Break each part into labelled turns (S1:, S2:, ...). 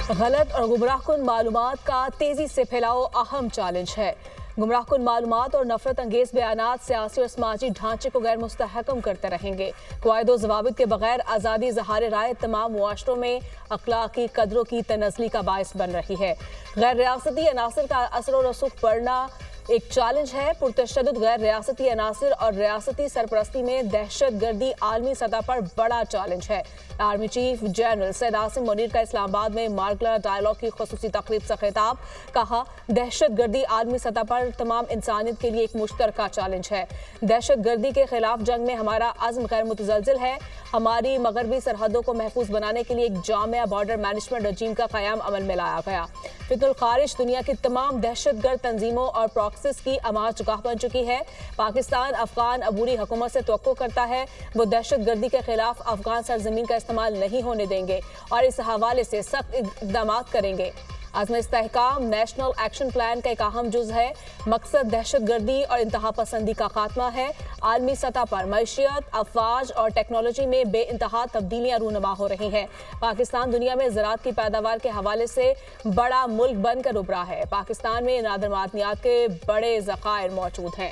S1: गलत और गुमराहकुन मालूमात का तेजी से फैलाव अहम चैलेंज है। गुमराहकुन मालूमात और नफरत अंगेज बयानात सियासी और समाजी ढांचे को गैर मुस्तहकम करते रहेंगे। कायदो जवाबित के बगैर आज़ादी ज़हार राय तमाम मुआशरों में अखलाकी कदरों की तनज़ली का बायस बन रही है। गैर रियासती अनासर का असर और रसूख पड़ना एक चैलेंज है। पुरतशद्दुद गैर रियासती अनासर और रियासती सरपरस्ती में दहशत गर्दी आलमी सतह पर बड़ा चैलेंज है। Army chief general Syed Asim Munir का इस्लामाबाद में मार्गला डायलॉग की खुसूसी तकरीब से खिताब। कहा, दहशत गर्दी आलमी सतह पर तमाम इंसानियत के लिए एक मुश्तरका चैलेंज है। दहशत गर्दी के खिलाफ जंग में हमारा अज़्म गैर मुतज़लज़िल है। हमारी मगरबी सरहदों को महफूज बनाने के लिए एक जामिया बॉर्डर मैनेजमेंट रजीम का क़याम अमल में लाया गया। फितुल खारिज दुनिया की तमाम दहशतगर्द तंजीमों और प्रॉक्सिस की अमाज गाह बन चुकी है। पाकिस्तान अफगान अबूरी हुकूमत से तवक्को करता है वो दहशत गर्दी के खिलाफ अफगान सरजमीन का इस्तेमाल नहीं होने देंगे और इस हवाले से सख्त इक़दाम करेंगे। Azm Istehkam national action plan का एक अहम जुज़ है। मकसद दहशत गर्दी और इंतहा पसंदी का खात्मा है। आलमी सतह पर मईशियत, अफवाज और टेक्नोलॉजी में बेइंतहा तब्दीलियाँ रूनमा हो रही हैं। पाकिस्तान दुनिया में ज़राअत की पैदावार के हवाले से बड़ा मुल्क बनकर उभरा है। पाकिस्तान में नादिर मादनियात के बड़े ज़खायर मौजूद हैं।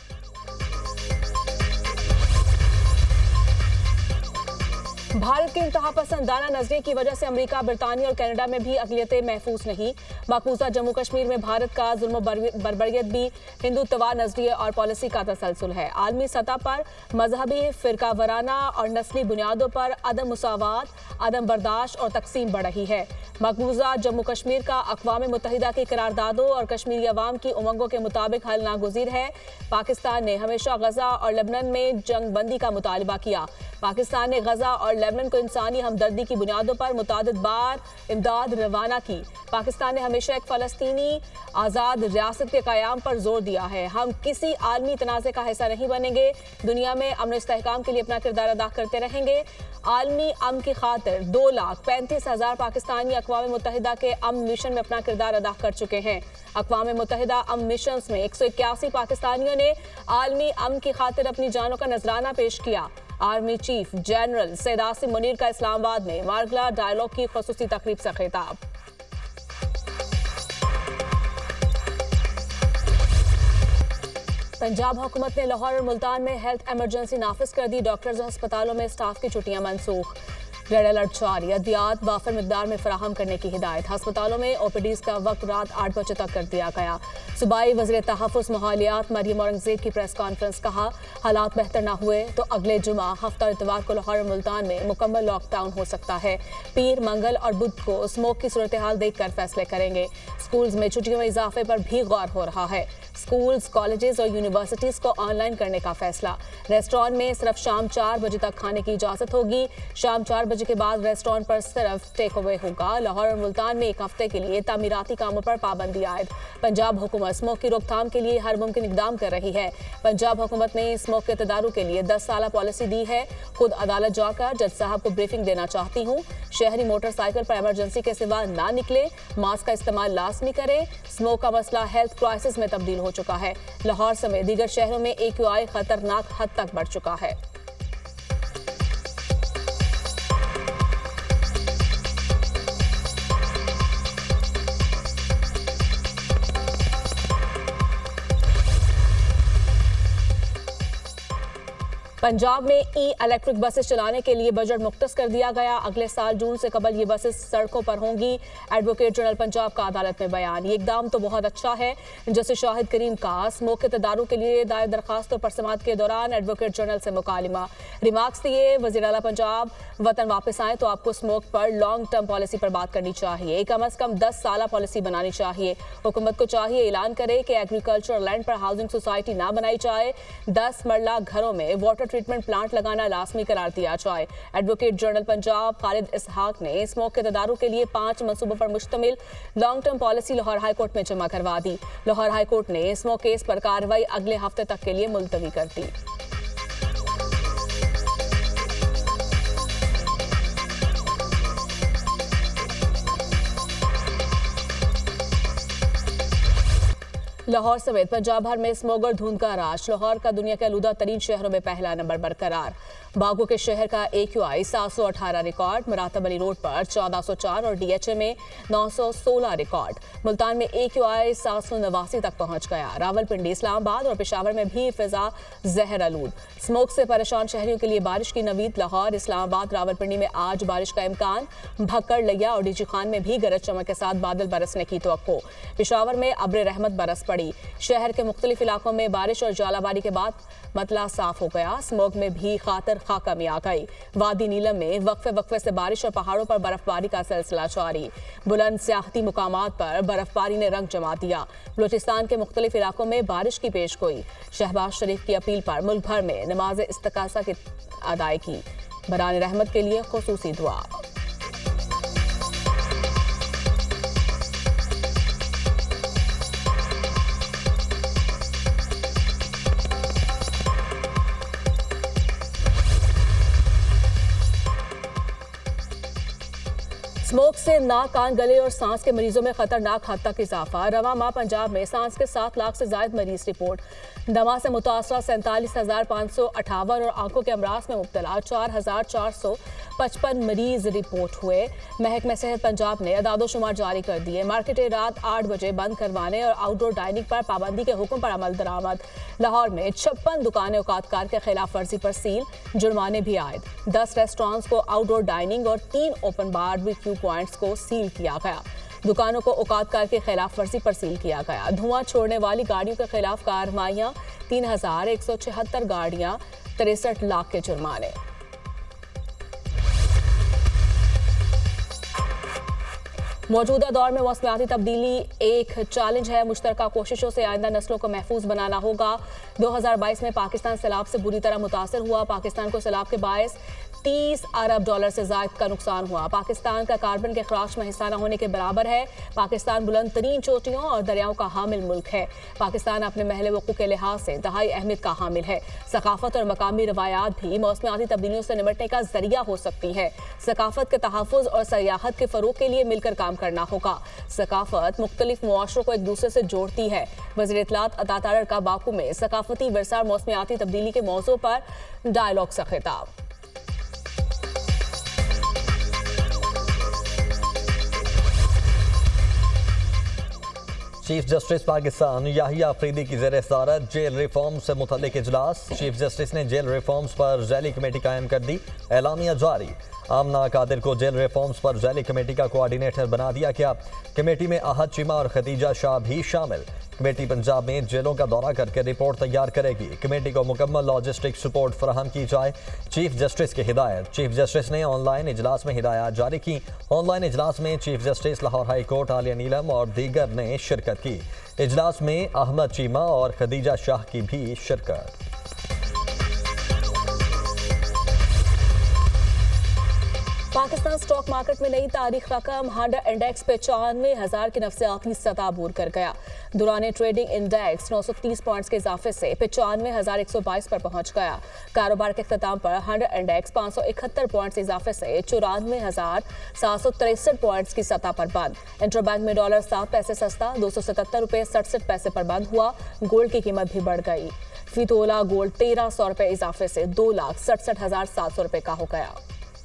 S1: भारत के इंतहा पसंदाना नजरिए की वजह से अमेरिका, बरतानिया और कनाडा में भी अक़लियतें महफूज नहीं। मकबूजा जम्मू कश्मीर में भारत का जुल्म बर्बरियत भी हिंदुत्वा नजरिए और पॉलिसी का तसलसल है। आलमी सतह पर मजहबी, फ़िरका वराना और नस्ली बुनियादों पर अदम मुसावात, अदम बर्दाश्त और तकसीम बढ़ रही है। मकबूजा जम्मू कश्मीर का अक़वाम मुत्तहिदा की करारदादों और कश्मीरी अवाम की उमंगों के मुताबिक हल नागुज़ीर है। पाकिस्तान ने हमेशा गजा और लेबनान में जंग बंदी का मुतालबा किया। पाकिस्तान ने गजा और लेबनान को इंसानी हमदर्दी की बुनियादों पर मुतादिद बार इमदाद रवाना की। पाकिस्तान ने हमेशा एक फ़लस्तीनी आज़ाद रियासत के क़याम पर जोर दिया है। हम किसी आलमी तनाज़े का हिस्सा नहीं बनेंगे। दुनिया में अमन इस्तेहकाम के लिए अपना किरदार अदा करते रहेंगे। आलमी अमन की खातिर 2,35,000 पाकिस्तानी अक़वाम मुत्तहिदा के अमन मिशन में अपना किरदार अदा कर चुके हैं। अक़वाम मुत्तहिदा अमन मिशन में 181 पाकिस्तानियों ने आलमी अमन की खातिर अपनी जानों का नजराना पेश किया। Army chief general Syed Asim Munir का इस्लामाबाद में मार्गला डायलॉग की खुसूसी तकरीब से खिताब। पंजाब हुकूमत ने लाहौर और मुल्तान में हेल्थ एमरजेंसी नाफिज कर दी। डॉक्टर्स और अस्पतालों में स्टाफ की छुट्टियां मनसूख। रेड अलर्ट जारी। अद्वियात वाफर मिकदार में फराहम करने की हिदायत। अस्पतालों में ओपीडीज का वक्त रात 8 बजे तक कर दिया गया। सूबाई वज़ीर तहफ़्फ़ुज़ माहौलियात मरियम औरंगज़ेब की प्रेस कॉन्फ्रेंस। कहा, हालात बेहतर न हुए तो अगले जुमा हफ्ता और इतवार को लाहौर और मुल्तान में मुकम्मल लॉकडाउन हो सकता है। पीर, मंगल और बुध को स्मोक की सूरत हाल देखकर फैसले करेंगे। स्कूल्स में छुट्टियों में इजाफे पर भी गौर हो रहा है। स्कूल्स, कॉलेजेस और यूनिवर्सिटीज़ को ऑनलाइन करने का फैसला। रेस्टोरेंट में सिर्फ शाम 4 बजे तक खाने की इजाज़त होगी। शाम 4 बजे के बाद रेस्टोरेंट पर सिर्फ टेक अवे होगा। लाहौर और मुल्तान में एक हफ्ते के लिए तामीराती कामों पर पाबंदी आयद। पंजाब हुकूमत स्मोक की रोकथाम के लिए हर मुमकिन इकदाम कर रही है। पंजाब हुकूमत ने स्मोक के तदारुक के लिए 10 साला पॉलिसी दी है। खुद अदालत जाकर जज साहब को ब्रीफिंग देना चाहती हूँ। शहरी मोटरसाइकिल पर इमरजेंसी के सिवा ना निकले। मास्क का इस्तेमाल लाजमी करें। स्मोक का मसला हेल्थ क्राइसिस में तब्दील हो चुका है। लाहौर समेत दीगर शहरों में AQI खतरनाक हद तक बढ़ चुका है। पंजाब में इलेक्ट्रिक बसेस चलाने के लिए बजट मुख्तस कर दिया गया। अगले साल जून से कबल ये बसेस सड़कों पर होंगी। एडवोकेट जनरल पंजाब का अदालत में बयान। ये इकदाम तो बहुत अच्छा है। जैसे शाहिद करीम का स्मोक के तदारुक के लिए दायर दरखास्तों पर समाअत के दौरान एडवोकेट जनरल से मुकालिमा। रिमार्क्स दिए, वज़ीर आला पंजाब वतन वापस आए तो आपको स्मोक पर लॉन्ग टर्म पॉलिसी पर बात करनी चाहिए। कम अज़ कम 10 साला पॉलिसी बनानी चाहिए। हुकूमत को चाहिए ऐलान करे कि एग्रीकल्चर लैंड पर हाउसिंग सोसाइटी ना बनाई जाए। 10 मरला घरों में वाटर ट्रीटमेंट प्लांट लगाना लाजमी करार दिया जाए। एडवोकेट जनरल पंजाब खालिद इसहाक ने स्मोक के तदारुक के लिए 5 मंसूबों पर मुश्तमिल long term policy Lahore high court में जमा करवा दी। लाहौर हाईकोर्ट ने स्मोक केस पर कार्रवाई अगले हफ्ते तक के लिए मुलतवी कर दी। लाहौर समेत पंजाब भर में स्मॉग और धुंध का राज। लाहौर का दुनिया के आलूदा तरीन शहरों में पहला नंबर बरकरार। बागों के शहर का AQI 718 record. Muratab Ali road पर 1404 और DHA में 916 रिकॉर्ड। मुल्तान में AQI 789 तक पहुंच गया। रावलपिंडी, इस्लामाबाद और पेशावर में भी फिजा जहर आलूद। स्मोक से परेशान शहरियों के लिए बारिश की नवीद। लाहौर, इस्लामाबाद, रावलपिंडी में आज बारिश का इम्कान। भक्कड़, लिया और डीजी खान में भी गरज चमक के साथ बादल बरसने की तवक्को। पेशावर में अब्र रहमत बरस पड़ी। शहर के मुख्तलिफ इलाकों में बारिश और जालाबारी के बाद मतला साफ हो गया। स्मोग में भी खातर खा कमी आ गई। वादी नीलम में वक्फे से बारिश और पहाड़ों पर बर्फबारी का सिलसिला जारी। बुलंद सियाहती मुकामात पर बर्फबारी ने रंग जमा दिया। बलूचिस्तान के मुख्तलिफ इलाकों में बारिश की पेशगोई। शहबाज शरीफ की अपील पर मुल्क भर में नमाज इस्तिकासा की अदायगी। बरान रहमत के लिए खुसूसी दुआ। स्मोक से नाक, कान, गले और सांस के मरीजों में खतरनाक हद तक इजाफा। रवा माह पंजाब में सांस के 7 लाख से ज्यादा मरीज रिपोर्ट। दमा से मुतासरा 47,558 और आंखों के अमराज में मुब्तला 4,455 मरीज रिपोर्ट हुए। महकमा सेहत पंजाब ने अदादोशुमार जारी कर दिए। मार्केटें रात 8 बजे बंद करवाने और आउटडोर डाइनिंग पर पाबंदी के हुक्म पर अमल दरामद। लाहौर में 56 दुकानें औकातकार के खिलाफ वर्जी पर सील। जुर्माने भी आयद। 10 रेस्टोरेंट्स को आउटडोर डाइनिंग और 3 ओपन बारबेक्यू पॉइंट्स को सील किया गया। दुकानों को औकातकार के खिलाफ वर्जी पर सील किया गया। धुआं छोड़ने वाली गाड़ियों के खिलाफ कार्रवाइयां। 3,176 गाड़ियां, 63 लाख के जुर्माने। मौजूदा दौर में मौसमियाती तब्दीली एक चैलेंज है। मुश्तरका कोशिशों से आइंदा नस्लों को महफूज बनाना होगा। 2022 में पाकिस्तान सैलाब से बुरी तरह मुतासर हुआ। पाकिस्तान को सैलाब के बायस $30 अरब से ज़ायद का नुकसान हुआ। पाकिस्तान का कार्बन के अखराज में हिस्सा न होने के बराबर है। पाकिस्तान बुलंद तरीन चोटियों और दरियाओं का हामिल मुल्क है। पाकिस्तान अपने महल वक़ूफ़ के लिहाज से इंतहाई अहमियत का हामिल है। सकाफत और मकामी रवायात भी मौसमियाती तब्दीलियों से निपटने का जरिया हो सकती है। सकाफत के तहफ़्फ़ुज़ और सयाहत के फ़रोग़ के लिए मिलकर काम करना होगा। सकाफत मुख्तलिफ मुआशरों को एक दूसरे से जोड़ती है। वज़ीर इत्तलात अता तारड़ का बाकू में सकाफती विरसा और मौसमियाती तब्दीली के मौज़ू पर डायलॉग से खिताब।
S2: चीफ जस्टिस पाकिस्तान याहिया अफरीदी की ज़ेर सदारत जेल रिफॉर्म से मुतल्लिक इजलास। चीफ जस्टिस ने जेल रिफॉर्म्स पर झैली कमेटी कायम कर दी। एलामिया जारी। आमना कादिर को जेल रिफॉर्म्स पर झैली कमेटी का कोऑर्डिनेटर बना दिया गया। कमेटी में आहद चीमा और खदीजा शाह भी शामिल। कमेटी पंजाब में जेलों का दौरा करके रिपोर्ट तैयार करेगी। कमेटी को मुकम्मल लॉजिस्टिक सपोर्ट फराहम की जाए, चीफ जस्टिस की हिदायत। चीफ जस्टिस ने ऑनलाइन इजलास में हिदायत जारी की। ऑनलाइन इजलास में chief justice Lahore high court आलिया नीलम और दीगर ने शिरकत की। इजलास में अहमद चीमा और खदीजा शाह की भी शिरकत।
S1: पाकिस्तान स्टॉक मार्केट में नई तारीख रकम 100 इंडेक्स 95,000 की नफ्सियाती सतह अबूर कर गया। दौरान ट्रेडिंग इंडेक्स 930 पॉइंट्स के इजाफे से 95,122 पर पहुंच गया। कारोबार के अख्ताम पर 100 इंडेक्स 571 पॉइंट्स इजाफे से 94,763 पॉइंट्स की सतह पर बंद। इंटरबैंक में डॉलर 7 पैसे सस्ता 277 रुपये 67 पैसे पर बंद हुआ। गोल्ड की कीमत भी बढ़ गई। फी तोला गोल्ड 1,300 रुपये इजाफे से 2,67,700 रुपये का हो गया।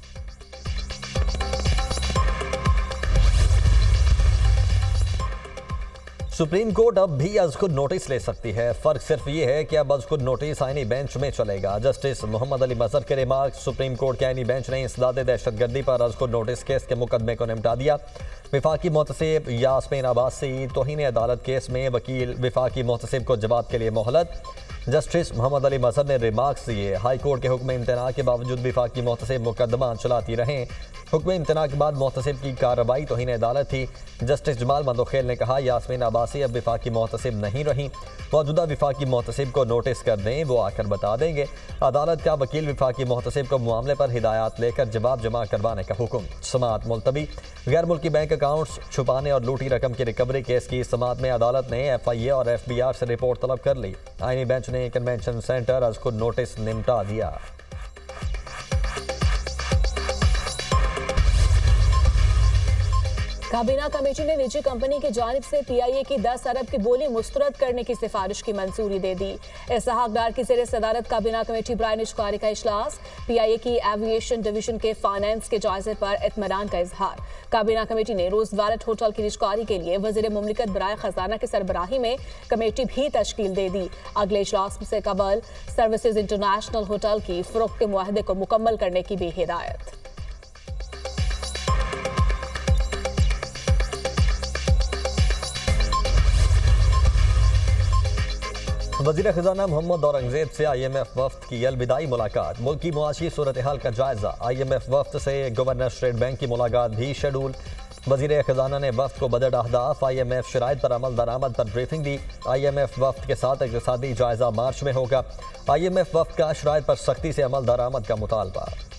S2: सुप्रीम कोर्ट अब भी अज़-खुद नोटिस ले सकती है। फ़र्क सिर्फ ये है कि अब अज़-खुद नोटिस आईनी बेंच में चलेगा। जस्टिस मोहम्मद अली मज़हर के रिमार्क। सुप्रीम कोर्ट के आईनी बेंच ने इंसदाद दहशतगर्दी पर अज़-खुद नोटिस केस के मुकदमे को निपटा दिया। विफाकी मोहतसिब यास्मीन अब्बासी तौहीन अदालत केस में वकील विफाकी मोहतसिब को जवाब के लिए मोहलत। जस्टिस मोहम्मद अली मज़हर ने रिमार्क्स दिए। हाई कोर्ट के हुक्म इम्तना के बावजूद विफाकी मोहतसिब मुकदमा चलाती रहें। हुक्म इम्तना के बाद मोहतसिब की कार्रवाई तौहीन अदालत थी। जस्टिस जमाल मंदोखेल ने कहा यास्मीन अब्बासी अब विफाकी मोहतसिब नहीं रही। मौजूदा विफाकी मोहतसिब को नोटिस कर दें, वो आकर बता देंगे। अदालत का वकील विफाकी मोहतसिब को मामले पर हिदायत लेकर जवाब जमा करवाने का हुक्म। समाअत मुलतवी। गैर मुल्की बैंक अकाउंट्स छुपाने और लूटी रकम की रिकवरी केस की समाअत में अदालत ने FIA और FBR से रिपोर्ट तलब कर ली। आईनी बेंच ने कन्वेंशन सेंटर अज़-खुद नोटिस निपटा दिया।
S1: काबीना कमेटी ने निजी कंपनी की जानिब से पीआईए की 10 अरब की बोली मुस्तरद करने की सिफारिश की मंजूरी दे दी। इसहाक डार की ज़ेर सदारत काबीना कमेटी बराए निजकारी का इजलास, पीआईए की एविएशन डिवीजन के फाइनेंस के जायजे पर इत्मीनान का इजहार। काबीना कमेटी ने रोजवारत होटल की निजकारी के लिए वजीर मुमलिकत बराए खजाना की सरबराही में कमेटी भी तश्कील दे दी। अगले इजलास से कबल सर्विसेज इंटरनेशनल होटल की फरोख्त के मुआहदे को मुकम्मल करने की भी हिदायत।
S2: वज़ीर ख़ज़ाना मोहम्मद औरंगज़ेब से IMF वफ़द की अलविदाई मुलाकात, मुल्क की मुआशी सूरत हाल का जायजा। IMF वफ़द से गवर्नर स्टेट बैंक की मुलाकात भी शेड्यूल। वज़ीर ख़ज़ाना ने वफ़द को बजट अहदाफ, IMF शराइत पर अमल दरामद पर ब्रीफिंग दी। IMF वफ़द के साथ इक़्तिसादी जायजा मार्च में होगा। IMF वफ़द का शराइत पर सख्ती से अमल दरामद का मुतालबा।